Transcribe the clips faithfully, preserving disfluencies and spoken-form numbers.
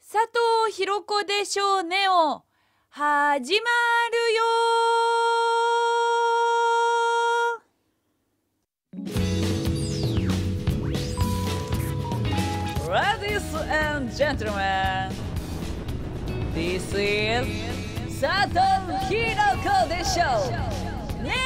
佐藤ひろ子でしょうねを始まるよ。 Ladies and gentlemen, this is 佐藤ひろ子でしょうね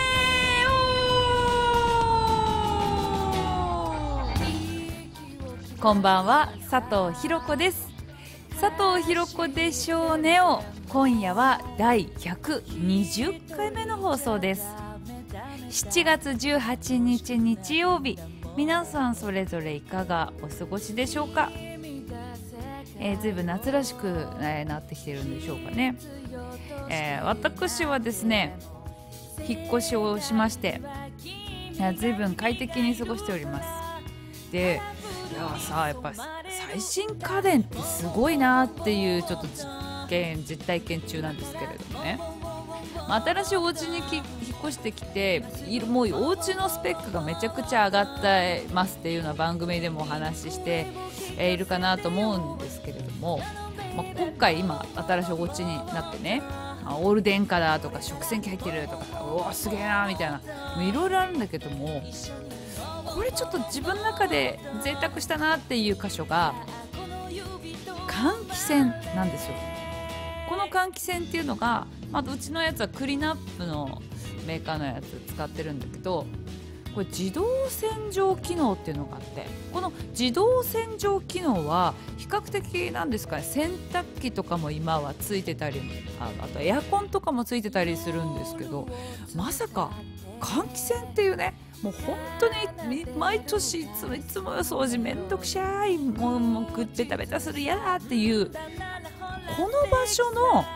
お。こんばんは、佐藤ひろ子です。佐藤ひろ子でしょうねを今夜はだいひゃくにじゅっかいめの放送です。しちがつじゅうはちにち日曜日、皆さんそれぞれいかがお過ごしでしょうか。えー、ずいぶん夏らしく、えー、なってきてるんでしょうかね。えー、私はですね、引っ越しをしまして、えー、ずいぶん快適に過ごしております。で、いやさ、やっぱ最新家電ってすごいなっていうちょっと実験実体験中なんですけれどもね、まあ、新しいお家にき引っ越してきて、もうお家のスペックがめちゃくちゃ上がってますっていうような番組でもお話ししているかなと思うんですけれども、まあ、今回今新しいお家になってね、オール電化だとか食洗機入ってるとか、うわすげえなみたいな、いろいろあるんだけども、これちょっと自分の中で贅沢したなっていう箇所が換気扇なんですよ。この換気扇っていうのが、まあ、うちのやつはクリナップのメーカーのやつ使ってるんだけど、これ自動洗浄機能っていうのがあって、この自動洗浄機能は比較的なんですかね、洗濯機とかも今はついてたり、 あ, あとエアコンとかもついてたりするんですけど、まさか換気扇っていうね、もう本当に毎年いつもいつも掃除めんどくしゃい、もうもうぐってベタベタするやだっていうこの場所の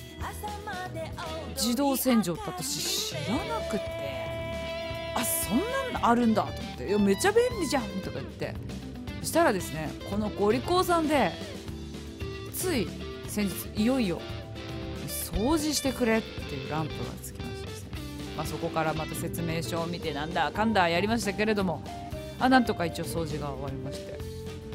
自動洗浄って私知らなくて、あ、そんなのあるんだと思って、いやめっちゃ便利じゃんとか言って、そしたらですね、このご利口さんでつい先日いよいよ掃除してくれっていうランプがつきましてですね、まあ、そこからまた説明書を見てなんだかんだやりましたけれども、あ、なんとか一応掃除が終わりまして、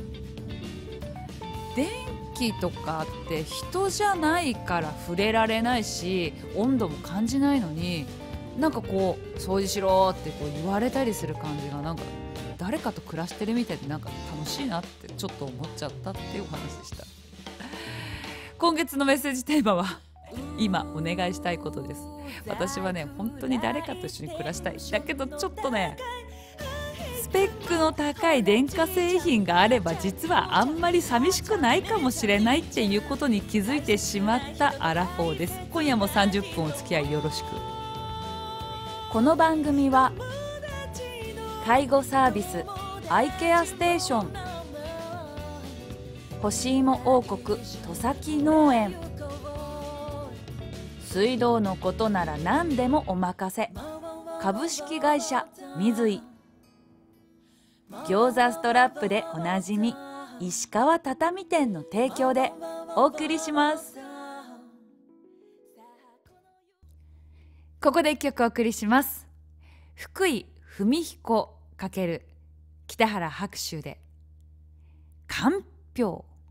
電気とかって人じゃないから触れられないし温度も感じないのに、なんかこう掃除しろってこう言われたりする感じが、なんか誰かと暮らしてるみたいで、なんか楽しいなってちょっと思っちゃったっていうお話でした。今月のメッセージテーマは今お願いしたいことです。私はね、本当に誰かと一緒に暮らしたい。だけどちょっとね、スペックの高い電化製品があれば実はあんまり寂しくないかもしれないっていうことに気づいてしまったアラフォーです。今夜もさんじゅっぷんお付き合いよろしく。この番組は介護サービスアイケアステーション、干し芋王国戸崎農園、水道のことなら何でもお任せ株式会社水井、餃子ストラップでおなじみ石川畳店の提供でお送りします。ここで一曲お送りします。福井文彦×北原白秋でかんぴょう。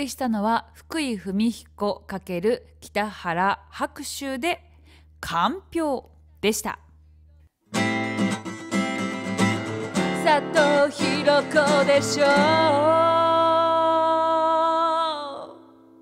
りしたのは福井文彦×北原白秋でかんぴょうでした。佐藤弘子でしょう。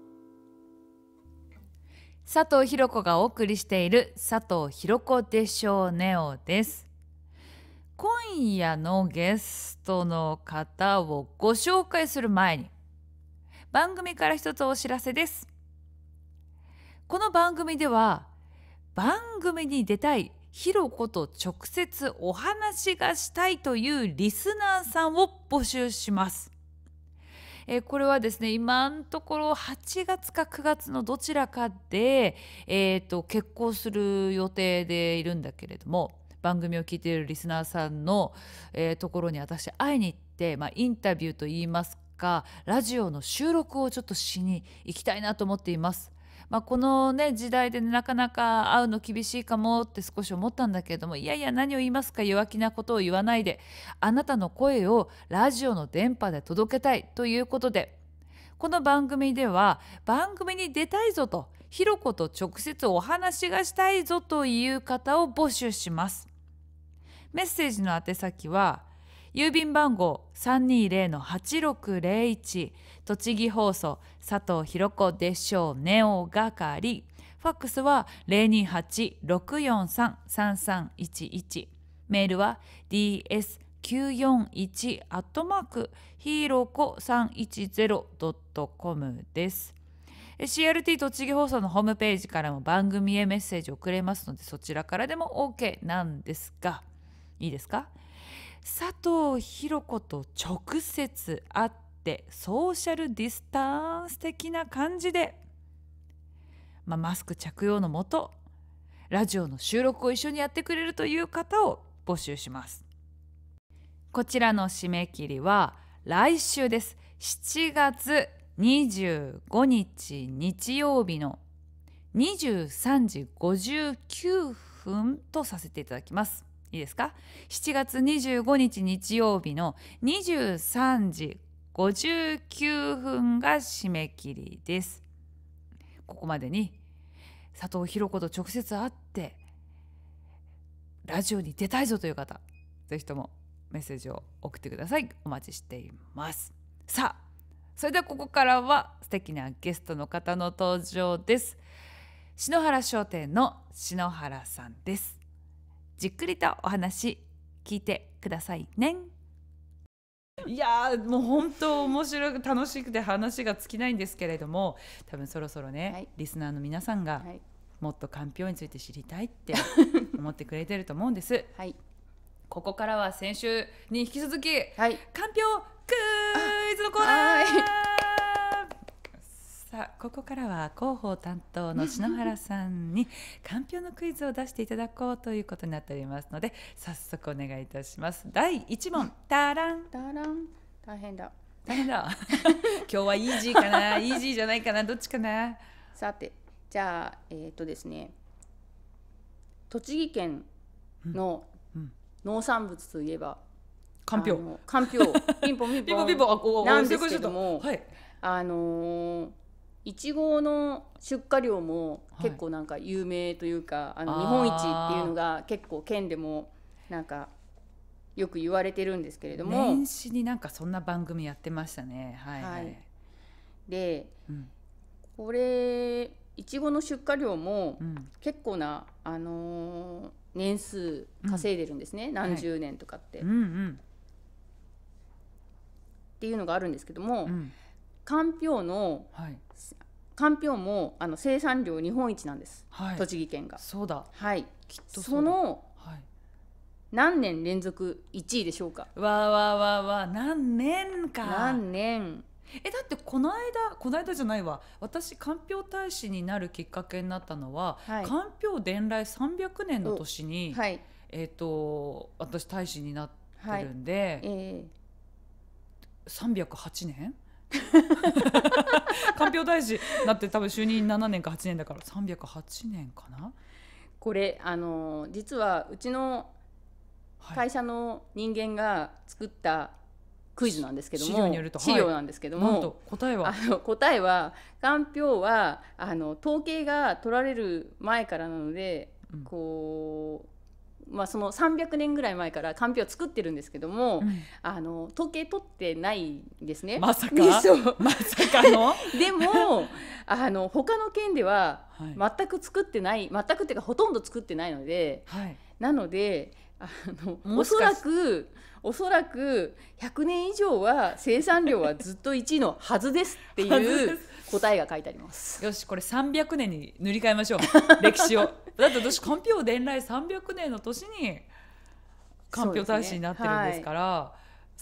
佐藤弘子がお送りしている佐藤弘子でしょうネオです。今夜のゲストの方をご紹介する前に番組から一つお知らせです。この番組では番組に出たいひろこと直接お話がしたいというリスナーさんを募集します。えー、これはですね、今のところはちがつかくがつのどちらかで、えー、と決行する予定でいるんだけれども、番組を聞いているリスナーさんの、えー、ところに私会いに行って、まあ、インタビューといいますかラジオの収録をちょっとしに行きたいなと思っています。まあ、このね時代でなかなか会うの厳しいかもって少し思ったんだけれども、いやいや何を言いますか、弱気なことを言わないであなたの声をラジオの電波で届けたいということで、この番組では番組に出たいぞと、ひろこと直接お話がしたいぞという方を募集します。メッセージの宛先は郵便番号 さんにーぜろのはちろくぜろいち 栃木放送佐藤弘子でしょうネオ係、ファックスは ゼロにはちろくよんさんさんさんいちいち、メールは ディーエスきゅうよんいち アットマークひろこさんいちゼロドットコム です。シーアールティー 栃木放送のホームページからも番組へメッセージを送れますので、そちらからでも OK なんですが、いいですか、佐藤弘子と直接会ってソーシャルディスタンス的な感じで、まあ、マスク着用のもとラジオの収録を一緒にやってくれるという方を募集します。こちらの締め切りは来週です。しちがつにじゅうごにち日曜日のにじゅうさんじごじゅうきゅうふんとさせていただきます。いいですか。しちがつにじゅうごにち日曜日のにじゅうさんじごじゅうきゅうふんが締め切りです。ここまでに佐藤弘子と直接会ってラジオに出たいぞという方、ぜひともメッセージを送ってください。お待ちしています。さあ、それではここからは素敵なゲストの方の登場です。篠原商店の篠原さんです。じっくりとお話聞いてくださいね。いやーもう本当面白く楽しくて話が尽きないんですけれども、多分そろそろね、はい、リスナーの皆さんがもっとかんぴょうについて知りたいって思ってくれてると思うんです、はい、ここからは先週に引き続き、はい、かんぴょうクイズのコーナー。さあここからは広報担当の篠原さんにかんぴょうのクイズを出していただこうということになっておりますので、早速お願いいたします。だいいち問、タラン。 タラン。大変だ大変だ今日はイージーかなイージーじゃないかな、どっちかな。 さてじゃあえっ、ー、とですね栃木県の農産物といえば、 かんぴょうかんぴょうピンポンピンポンピンポンなんですけども、はい、あのーいちごの出荷量も結構なんか有名というか、はい、あの日本一っていうのが結構県でもなんかよく言われてるんですけれども、 年始になんかそんな番組やってましたね。はいはい、はい、 で、うん、これいちごの出荷量も結構な、あのー、年数稼いでるんですね、うん、何十年とかって、はい、うんうん、っていうのがあるんですけども、うん、かんぴょうの、はい、かんぴょうもあの生産量日本一なんです、はい、栃木県が。 そうだ、 はい、 きっとそうだ。 その、はい、何年連続いちいでしょうか。 わわわわ何年か。 何年。 えだってこの間この間じゃないわ、私かんぴょう大使になるきっかけになったのは、はい、かんぴょう伝来さんびゃくねんの年に、はい、えーと私大使になってるんで、はい、えー、さんびゃくはちねんかんぴょう大使なって多分就任ななねんかはちねんだからさんびゃくはちねんかな。 これあの実はうちの会社の人間が作ったクイズなんですけども、 資料によると、 資料なんですけども、 なんと答えはあの答えはかんぴょうはあの統計が取られる前からなので、うん、こう、まあ、そのさんびゃくねんぐらい前からかんぴょうを作ってるんですけども、うん、あの統計取ってないんですね。 まさかまさかのでもあの他の県では全く作ってない、はい、全くっていうかほとんど作ってないので、はい、なのであのおそらくおそらくひゃくねん以上は生産量はずっといちいのはずですっていう答えが書いてあります。 よし、これさんびゃくねんに塗り替えましょう歴史を。だって私かんぴょう伝来さんびゃくねんの年にかんぴょう大使になってるんですから、はい、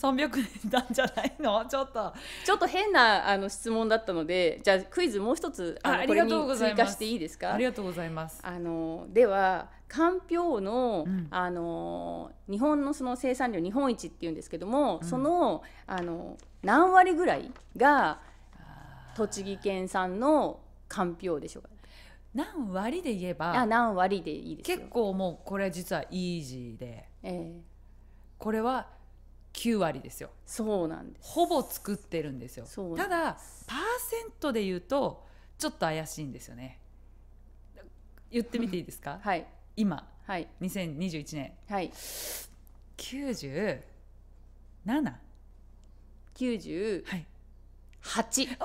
さんびゃくねんなんじゃないの。ちょっとちょっと変なあの質問だったので、じゃあクイズもう一つあのこれに追加していいですか。 ありがとうございます。 あのではかんぴょうの、うん、あの日本のその生産量日本一っていうんですけども、うん、その、あの何割ぐらいが栃木県産のかんぴょうでしょうか。 何割で言えば、 あ、何割でいいですよ。 結構もうこれ実はイージーで、えー、これはきゅうわりですよ。 そうなんです。 ほぼ作ってるんですよ。ただパーセントで言うとちょっと怪しいんですよね。言ってみていいですか。 はい。 今、 はい、 にせんにじゅういちねん、 はい、 きゅうじゅうなな、 きゅうじゅうはち、 はい、惜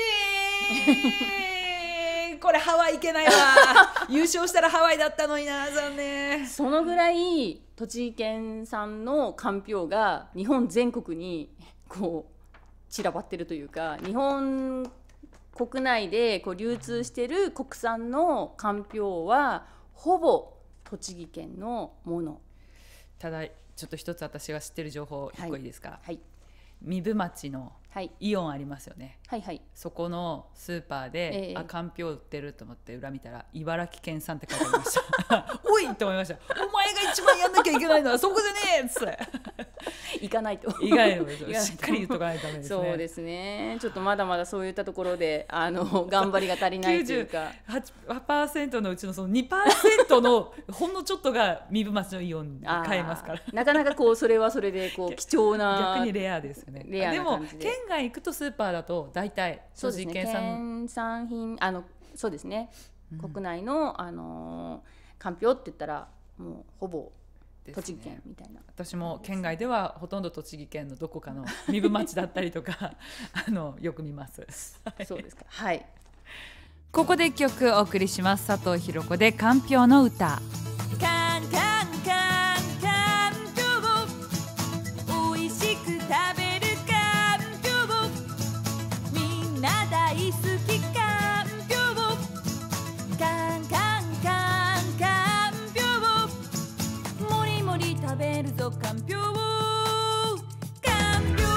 しいこれハワイ行けないわ優勝したらハワイだったのにな、残念。 そのぐらい栃木県産のかんぴょうが日本全国にこう散らばってるというか、日本国内でこう流通してる国産のかんぴょうはほぼ栃木県のもの。 ただちょっと一つ私が知ってる情報いっこいいですか。 はい、 壬生町のイオンありますよね、 はいはい、 そこのスーパーで、えー、あかんぴょう売ってると思って裏見たら茨城県産って書いてありましたおいって思いました。お前が一番やんなきゃいけないのはそこじゃねえっつって行かないと意外のしっかり言っとかないとダメですね。 そうですね、ちょっとまだまだそういったところであの頑張りが足りないというかきゅうじゅうはちパーセント のうちのその にパーセント のほんのちょっとが壬生町のイオンに買えますからなかなかこうそれはそれでこう貴重な逆にレアですよね。 レアな感じで。 でも県外行くとスーパーだと大体栃木県産、 県産品、あのそうですね、うん、国内のあのかんぴょうって言ったらもうほぼ栃木県みたいな、ね、 私も県外ではほとんど栃木県のどこかの壬生町だったりとかあのよく見ますそうですか。はい、 ここで一曲お送りします。佐藤ひろ子でかんぴょうの歌。 カンカンカンかんぴょう、おいしく食べるかんぴょう、みんな大好きかんぴょう、カンカンカンかんぴょう、もりもり食べるぞかんぴょう、かんぴょう。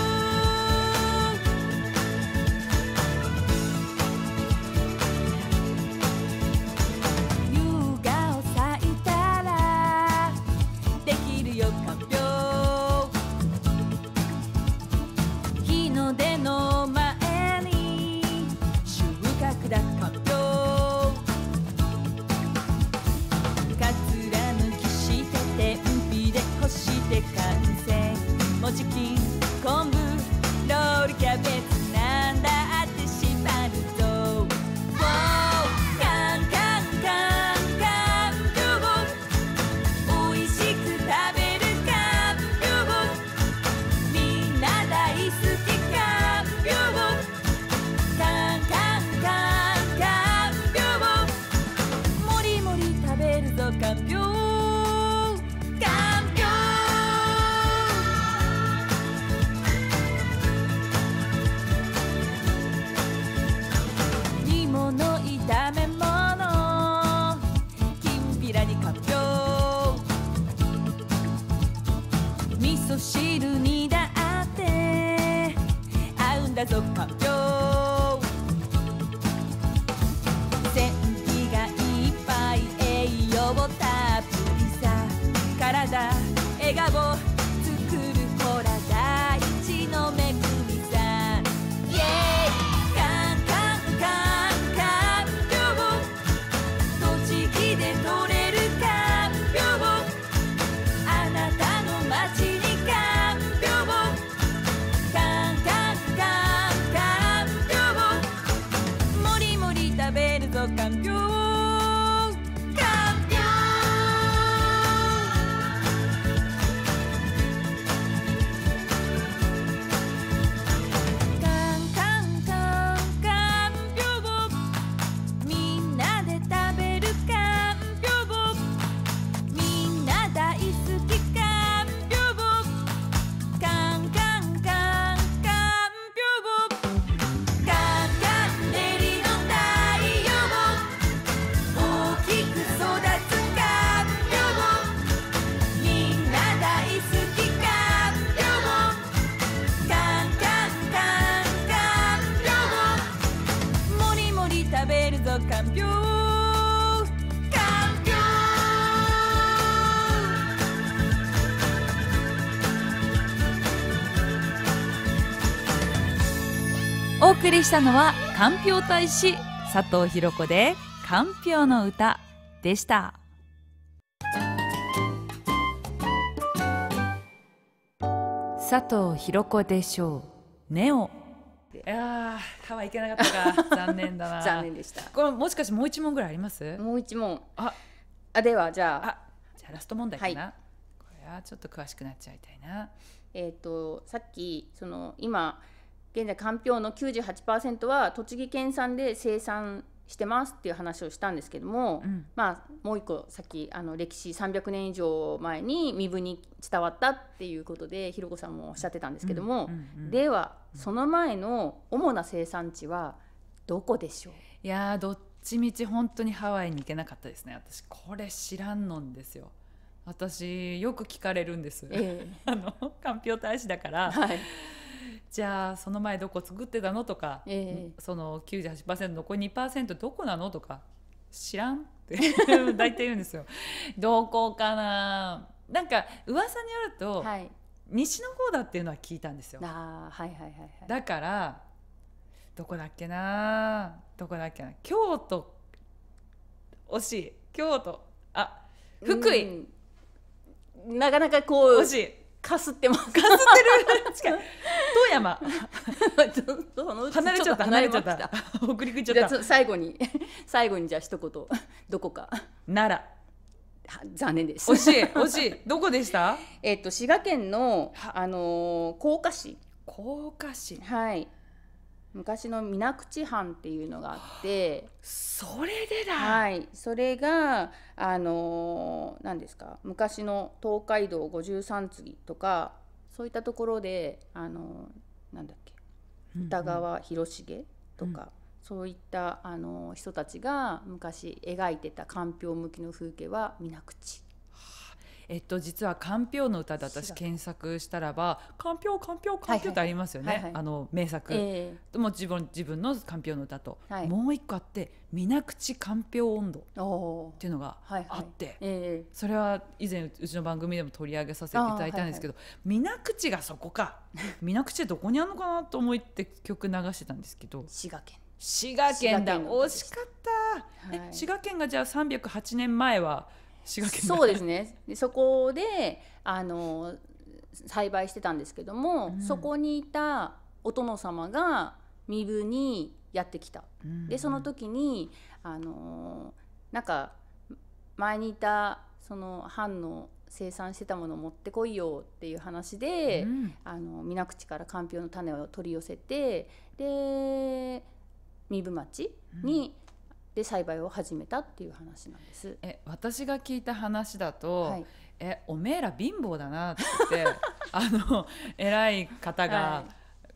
夕顔咲いたらできるよかんぴょう、日の出の前に収穫だかんぴょう、かつら抜きして天日で干して完成、もちきん昆布ロールキャベツなんだってしまるぞ、カンカンカンかんぴょう、おいしく食べるかんぴょう、みんな大好きかんぴょう、カンカンカンかんぴょう、もりもり食べるぞかんぴょう、かんぴょう。煮物炒め物きんぴらにかんぴょう、味噌汁にだって合うんだぞかんぴょう、元気がいっぱい栄養たっぷりさ、体笑顔作るほら大地の恵みさ、イエーイ、カンカンカンかんぴょう、栃木で採れるかんぴょう、あなたの町にかんぴょう、 お送りしたのはかんぴょう大使佐藤ひろ子でかんぴょうの歌でした。佐藤ひろ子でしょうネオ。いやー、ハワイ行けなかったか残念だな残念でした。 これもしかしてもう一問ぐらいあります？ もう一問。 ああではじゃああじゃあラスト問題かな、 はい、 これはちょっと詳しくなっちゃいたいな。 えっとさっきその今現在かんぴょうの きゅうじゅうはちパーセント は栃木県産で生産してますっていう話をしたんですけども、うん、まあもう一個さっきあの歴史さんびゃくねん以上前に身分に伝わったっていうことでひろこさんもおっしゃってたんですけども、うんうんうん、ではその前の主な生産地はどこでしょう？ いやー、どっちみち本当にハワイに行けなかったですね。私これ知らんのんですよ。私よく聞かれるんです、えー、あのかんぴょう大使だから、はい、じゃあその前どこ作ってたのとか、えー、その きゅうじゅうはちパーセント 残り にパーセント どこなのとか知らんって大体言うんですよ。どこかな、なんか噂によると、はい、西の方だっていうのは聞いたんですよ。 あ、はいはいはいはい、 だからどこだっけなどこだっけな京都、惜しい、京都、あ、福井、 なかなかこう惜しい、 かすってます。 かすってる近い富山離れちゃった離れちゃった北陸行っちゃった。 じゃあ最後に最後にじゃあ一言どこか。 奈良、残念です。 惜しい惜しいどこでした？ えっと滋賀県のあの甲賀市。 甲賀市、 はい、昔の水口藩っていうのがあって、 それでだ、 はい、それがあの何ですか、昔の東海道五十三次とかそういったところであのなんだっけ、歌川広重とか、うん、そういったあの人たちが昔描いてたかんぴょう向きの風景は水口。 えっと、実はかんぴょうの歌で私検索したらばかんぴょうかんぴょうかんぴょうってありますよね、はいはい、あの名作、えー、もう自分自分のかんぴょうの歌と、はい、もう一個あって水口かんぴょう音頭っていうのがあって、はいはいえー、それは以前うちの番組でも取り上げさせていただいたんですけど、はいはい、水口がそこか水口どこにあるのかなと思って曲流してたんですけど、 滋賀県滋賀県だ、惜しかった、はい、滋賀県がじゃあさんびゃくはちねんまえは滋賀県だ。 そうですね、でそこであの栽培してたんですけども、うん、そこにいたお殿様が身分にやってきた、うん、でその時にあのなんか前にいたその藩の生産してたものを持ってこいよっていう話で、うん、あの水口からかんぴょうの種を取り寄せて、で身分町に、うんで栽培を始めたっていう話なんです。 え私が聞いた話だと、はい、えおめえら貧乏だなって言ってあの偉い方が、はい、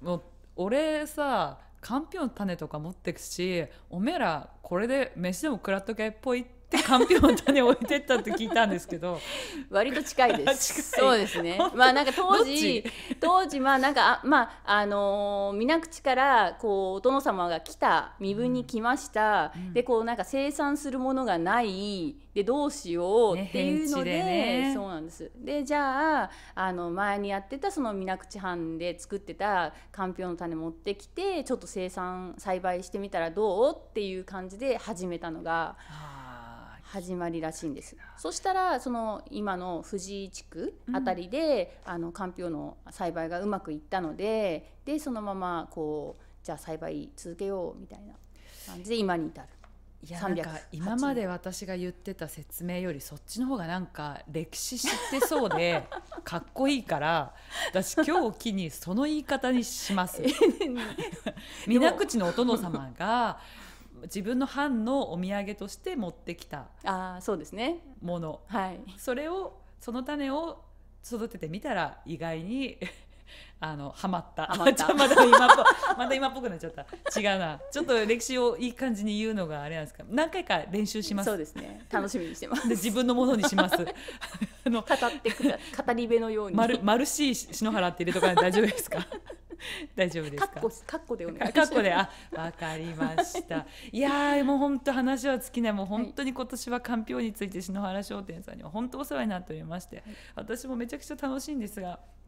もう俺さかんぴょうの種とか持ってくしおめえらこれで飯でも食らっとけっぽいってかんぴょうの種置いてったって聞いたんですけど割と近いですそうですね。まあなんか当時当時まあなんかあまああのー、水口からこうお殿様が来た身分に来ました、うん、でこうなんか生産するものがないでどうしようっていうので、ねね、そうなんです。でじゃああの前にやってたその水口藩で作ってたかんぴょうの種持ってきてちょっと生産栽培してみたらどうっていう感じで始めたのが始まりらしいんです。そしたらその今の藤井地区あたりで、うん、あのかんぴょうの栽培がうまくいったので、でそのままこうじゃあ栽培続けようみたいな感じで今に至る。 いやなんか今まで私が言ってた説明よりそっちの方がなんか歴史知ってそうでかっこいいから私今日を機にその言い方にします水口のお殿様が自分の藩のお土産として持ってきたあそうですねもの、 はい、 それをその種を育ててみたら意外にあのハマったまだ今っぽまだ今っぽくなっちゃった違うなちょっと歴史をいい感じに言うのがあれなんですか。何回か練習します。 そうですね楽しみにしてますで自分のものにしますあの語ってくだ語り部のようにマルマルシー篠原って入れとか大丈夫ですか大丈夫ですか。 カッコでお願いします。 カッコであわかりましたいやもう本当話は尽きない。もう本当に今年はかんぴょうについて篠原商店さんには本当お世話になっておりまして、はい、私もめちゃくちゃ楽しいんですが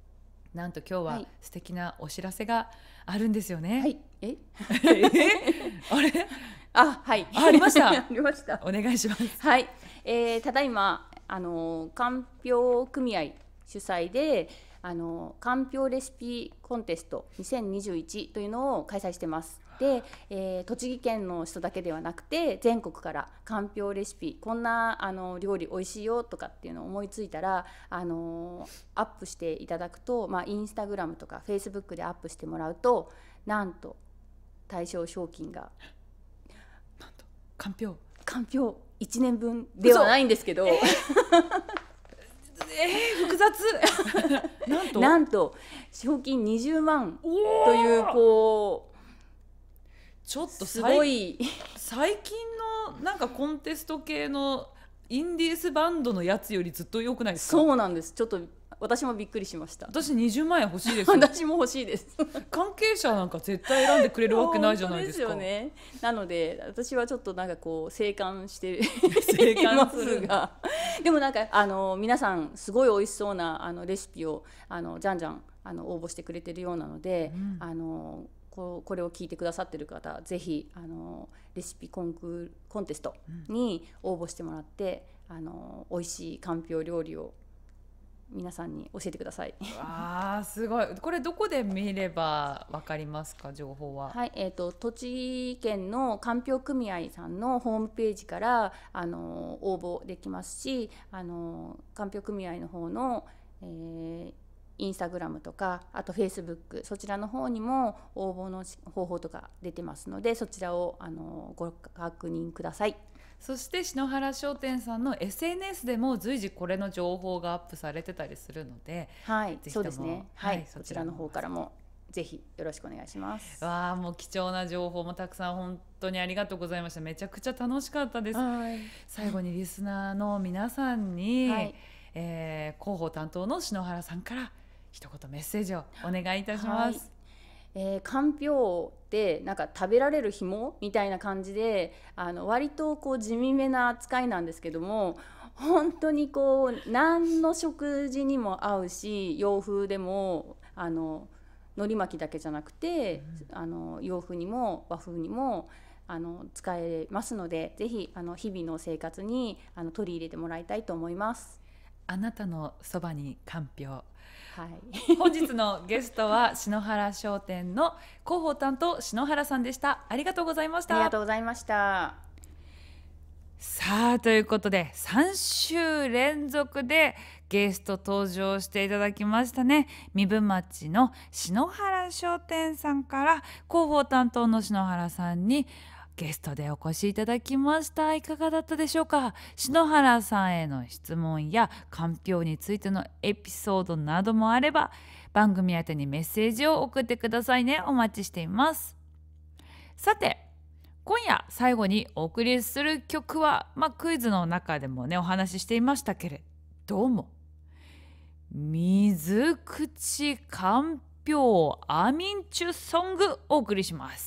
なんと今日は素敵なお知らせがあるんですよね。 はい、えあれあ、はい、 あ、ありましたありました。 お願いします。 はい、えー、ただいまあのかんぴょう組合主催であのかんぴょうレシピコンテストにせんにじゅういちというのを開催してます。で、えー、栃木県の人だけではなくて全国からかんぴょうレシピ、こんなあの料理おいしいよとかっていうのを思いついたらあのアップしていただくと、まあ、インスタグラムとかフェイスブックでアップしてもらうと、なんと対象賞金がなんとかんぴょうかんぴょういちねんぶんではないんですけど、えーえー、複雑なんとなんと賞金にじゅうまんというこうちょっとすごい最近のなんかコンテスト系のインディースバンドのやつよりずっと良くないですか？ そうなんです。ちょっと私もびっくりしました。 私にじゅうまんえん欲しいですよ私も欲しいです関係者なんか絶対選んでくれるわけないじゃないですか。 本当ですよね。なので私はちょっとなんかこう静観して静観するがでもなんかあの皆さんすごい美味しそうなあのレシピをあのじゃんじゃんあの応募してくれてるようなので、うん、あのこ, これを聞いてくださってる方ぜひあのレシピコンクコンテストに応募してもらって、うん、あの美味しいかんぴょう料理を皆さんに教えてください。 わーすごい。これどこで見ればわかりますか？情報は。 はい、えーと、栃木県のかんぴょう組合さんのホームページからあの応募できますし、あのかんぴょう組合の方の、えーインスタグラムとかあとフェイスブック、そちらの方にも応募の方法とか出てますので、そちらをあのご確認ください。 そして篠原商店さんの エスエヌエス でも随時これの情報がアップされてたりするので、 はい、そうですね、はい、そちらの方からもぜひよろしくお願いします。 わあ、もう貴重な情報もたくさん本当にありがとうございました。めちゃくちゃ楽しかったです。 はい、 最後にリスナーの皆さんに、はい、えー、広報担当の篠原さんから一言メッセージをお願いいたします。はい、 えー、かんぴょうってなんか食べられる紐みたいな感じであの割とこう地味めな扱いなんですけども、本当にこう何の食事にも合うし、洋風でもあの海苔巻きだけじゃなくて、うん、あの洋風にも和風にもあの使えますので、ぜひあの日々の生活にあの取り入れてもらいたいと思います。 あなたのそばにかんぴょう。 はい、 本日のゲストは篠原商店の広報担当篠原さんでした。ありがとうございました。 ありがとうございました。 さあ、ということでさん週連続でゲスト登場していただきましたね。壬生町の篠原商店さんから広報担当の篠原さんにゲストでお越しいただきました。いかがだったでしょうか？篠原さんへの質問やかんぴょうについてのエピソードなどもあれば番組宛てにメッセージを送ってくださいね。お待ちしています。さて、今夜最後にお送りする曲は、まあ、クイズの中でもねお話ししていましたけれども、水口かんぴょうアミンチュソングお送りします。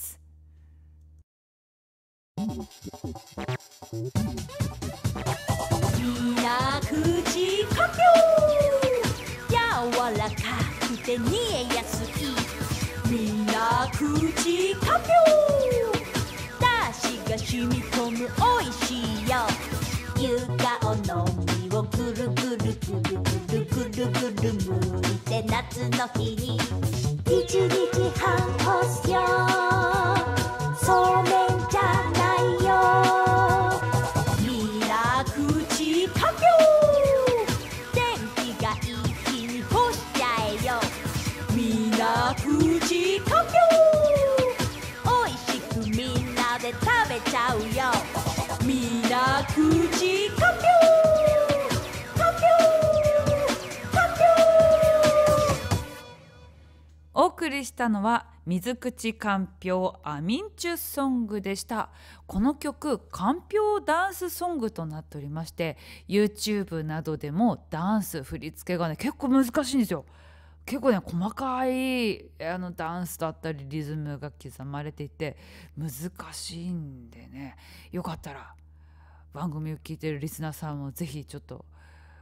みな口かんぴょう柔らかくて煮えやすい。みな口かんぴょうだしが染み込むおいしいよ。ゆかおの実をぐるぐるぐるぐるぐるぐるむいて夏の日にいちにちはん干すよ。そうめんじゃないよ。みな口かんぴょう天気がいい日に干しちゃえよ。みな口かんぴょうおいしくみんなで食べちゃうよ。みな口かんぴょうかんぴょうかんぴょう。 お送りしたのは水口かんぴょうアミンチュソングでした。この曲かんぴょうダンスソングとなっておりまして YouTube などでもダンス振り付けがね結構難しいんですよ。結構ね細かいあのダンスだったりリズムが刻まれていて難しいんでね、よかったら番組を聞いているリスナーさんもぜひちょっと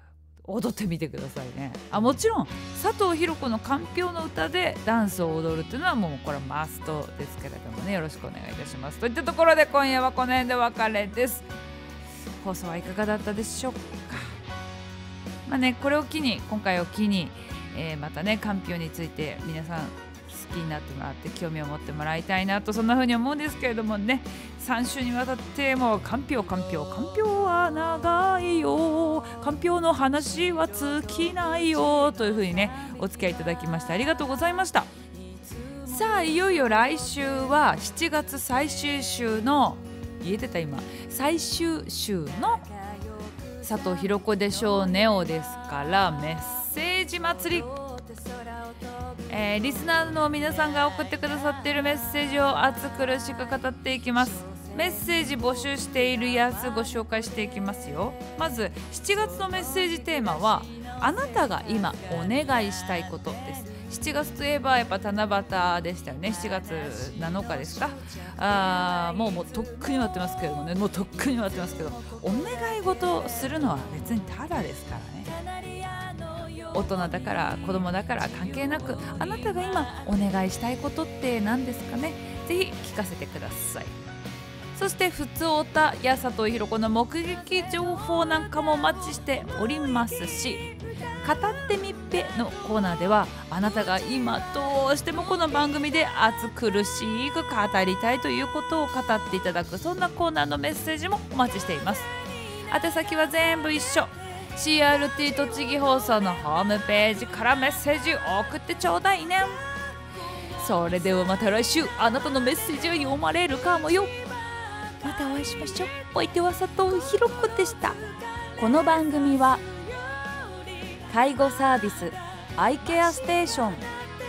踊ってみてくださいね。あ、もちろん佐藤ひろ子のかんぴょうの歌でダンスを踊るっていうのはもうこれはマストですけれどもね、よろしくお願いいたします。といったところで今夜はこの辺でお別れです。放送はいかがだったでしょうか。まあね、これを機に今回を機に、えー、またねかんぴょうについて皆さん好きになってもらって興味を持ってもらいたいなと、そんな風に思うんですけれどもね、さん週にわたってもうかんぴょうかんぴょうかんぴょうは長いよ、かんぴょうの話は尽きないよという風にねお付き合いいただきましてありがとうございました。さあいよいよ来週はしちがつ最終週の言えてた今最終週の佐藤ひろ子でしょうネオですから、メッセージ祭り、えー、リスナーの皆さんが送ってくださっているメッセージを熱苦しく語っていきます。メッセージ募集しているやつご紹介していきますよ。まずしちがつのメッセージテーマはあなたが今お願いしたいことです。しちがつといえばやっぱ七夕でしたよね。しちがつなのかですか。あーもうもうとっくに終わってますけどもねもうとっくに終わってますけど、お願い事をするのは別にただですからね。大人だから子供だから関係なく、あなたが今お願いしたいことって何ですかね。ぜひ聞かせてください。そしてふつおたや佐藤ひろ子の目撃情報なんかもお待ちしておりますし、語ってみっぺのコーナーではあなたが今どうしてもこの番組で熱苦しく語りたいということを語っていただく、そんなコーナーのメッセージもお待ちしています。宛先は全部一緒、 シーアールティー 栃木放送のホームページからメッセージ送ってちょうだいね。それではまた来週あなたのメッセージを読まれるかもよ。またお会いしましょう。お相手は佐藤ひろ子でした。 この番組は介護サービスアイケアステーション、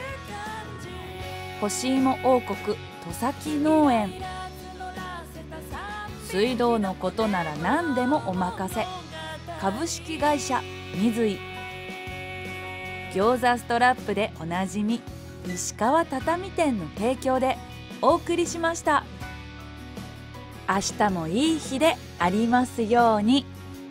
干し芋王国戸崎農園、水道のことなら何でもお任せ株式会社水井、餃子ストラップでおなじみ石川畳店の提供でお送りしました。明日もいい日でありますように。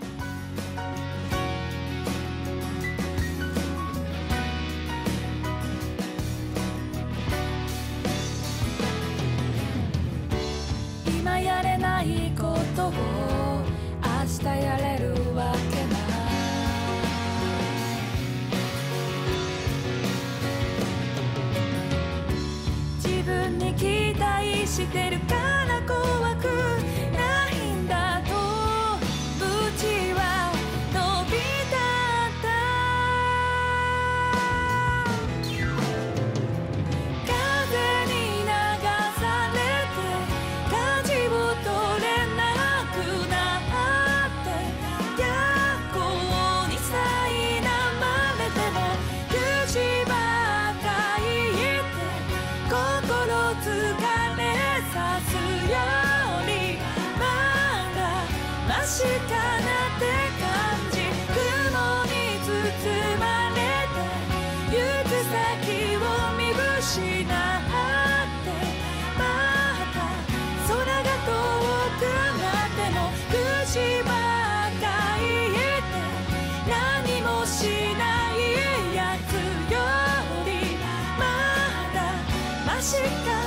今やれないことを明日やれるわけない。自分に期待してるから怖くないんだとうちは飛び立った風に流されて舵を取れなくなって逆光にさいなまれても口ばか言って心疲れさすよりまだマシかなって感じ、雲に包まれて行く先を見失ってまた空が遠くなっても口ばか言って何もしないやつよりまだマシか